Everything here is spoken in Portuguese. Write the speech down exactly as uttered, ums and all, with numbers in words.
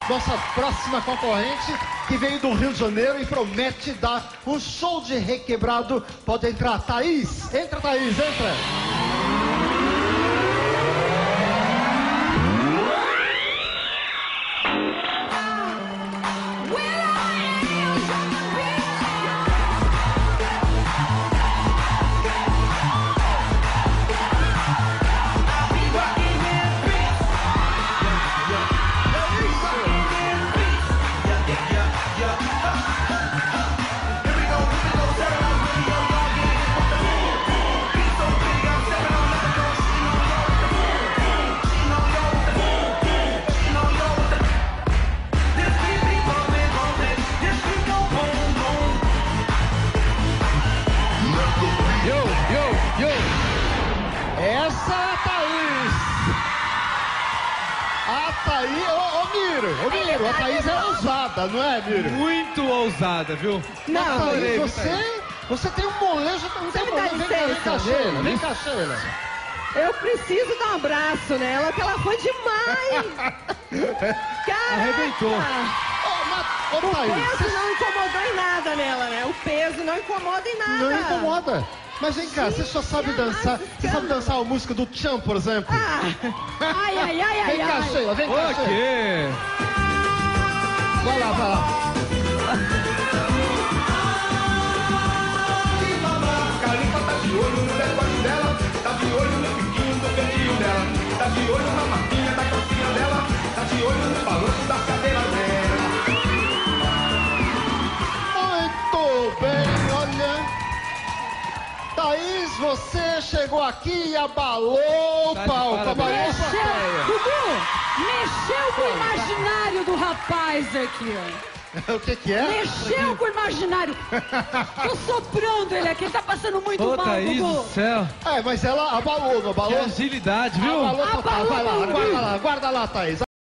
nossa próxima concorrente, que veio do Rio de Janeiro e promete dar um show de requebrado. Pode entrar, Thaís. Entra, Thaís, entra. Essa é a Thaís. A Thaís... Ô, ô, Miro, ô, Miro, a Thaís é ousada, não é, Miro? Muito ousada, viu? Não, Thaís, você, você tem um molejo... Não Você tem me dá problema. Vem cá, vem cá, licença? Sheila, vem cá, Sheila. Eu preciso dar um abraço nela, que ela foi demais. Caraca! Arrebentou. Ô, mas, ô, O Thaís, peso você não incomodou em nada nela, né? O peso não incomoda em nada. não incomoda. Mas vem cá, você só sabe Gente, dançar... jamais Você sabe dançar a música do Tchan, por exemplo? Ah. Ai, ai, ai, ai, Vem cá, ai. Sheila, vem cá, O Sheila. quê? Vai lá, vai lá. Califa tá de olho no decote dela, tá de olho no piquinho do peitinho dela, tá de olho na marquinha da calcinha dela, tá de olho no balanço da cadeira dela. Muito bem, olha. Thaís, você chegou aqui e abalou o Tá de palco, abalou a parabéns. plateia. Dudu, mexeu com o imaginário do rapaz aqui, ó. O que que é? Mexeu com o imaginário. Tô soprando ele aqui, ele tá passando muito Ô, mal, Thaís Dudu. do céu. É, mas ela abalou, não Que abalou? agilidade, viu? Abalou total. Abalou Vai lá, tudo. guarda lá, guarda lá, Thaís.